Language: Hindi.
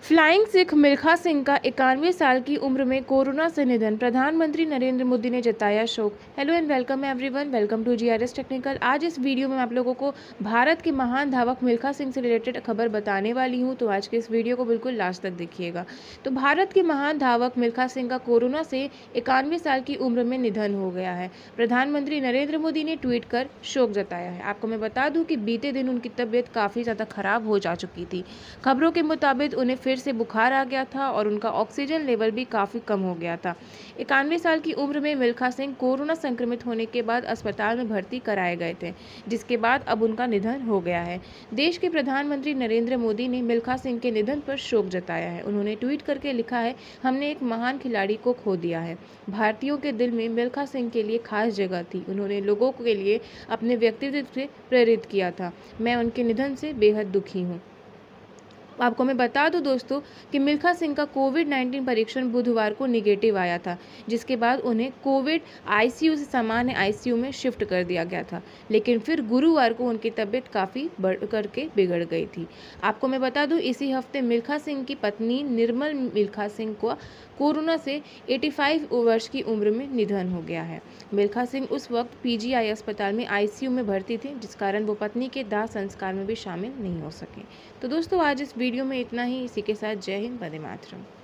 फ्लाइंग सिख मिल्खा सिंह का 91 साल की उम्र में कोरोना से निधन। प्रधानमंत्री नरेंद्र मोदी ने जताया शोक। Hello and welcome everyone, welcome to GRS technical. आज इस वीडियो में मैं आप लोगों को भारत के महान धावक मिल्खा सिंह से रिलेटेड खबर बताने वाली हूं, तो आज के इस वीडियो को बिल्कुल लास्ट तक देखिएगा। तो भारत के महान धावक मिल्खा सिंह का कोरोना से 91 साल की उम्र में निधन हो गया है। प्रधानमंत्री नरेंद्र मोदी ने ट्वीट कर शोक जताया है। आपको मैं बता दूं कि बीते दिन उनकी तबीयत काफ़ी ज़्यादा खराब हो जा चुकी थी। खबरों के मुताबिक उन्हें फिर से बुखार आ गया था और उनका ऑक्सीजन लेवल भी काफ़ी कम हो गया था। 91 साल की उम्र में मिल्खा सिंह कोरोना संक्रमित होने के बाद अस्पताल में भर्ती कराए गए थे, जिसके बाद अब उनका निधन हो गया है। देश के प्रधानमंत्री नरेंद्र मोदी ने मिल्खा सिंह के निधन पर शोक जताया है। उन्होंने ट्वीट करके लिखा है, हमने एक महान खिलाड़ी को खो दिया है। भारतीयों के दिल में मिल्खा सिंह के लिए खास जगह थी। उन्होंने लोगों के लिए अपने व्यक्तित्व से प्रेरित किया था। मैं उनके निधन से बेहद दुखी हूँ। आपको मैं बता दूं दोस्तों कि मिल्खा सिंह का कोविड-19 परीक्षण बुधवार को निगेटिव आया था, जिसके बाद उन्हें कोविड आईसीयू से सामान्य आईसीयू में शिफ्ट कर दिया गया था। लेकिन फिर गुरुवार को उनकी तबीयत काफ़ी बढ़ करके बिगड़ गई थी। आपको मैं बता दूं, इसी हफ्ते मिल्खा सिंह की पत्नी निर्मल मिल्खा सिंह को कोरोना से 85 वर्ष की उम्र में निधन हो गया है। मिल्खा सिंह उस वक्त पीजीआई अस्पताल में आईसीयू में भर्ती थे, जिस कारण वो पत्नी के दाह संस्कार में भी शामिल नहीं हो सके। तो दोस्तों, आज इस वीडियो में इतना ही। इसी के साथ जय हिंद, वंदे मातरम।